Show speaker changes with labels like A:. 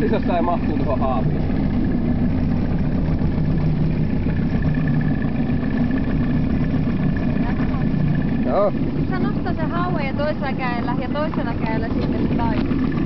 A: katsis jossain mahtuu tuohon haaviin. Joo.
B: Sä nostaa sen hauen ja toisella kädellä ja toisella kädellä sitten se taikuri.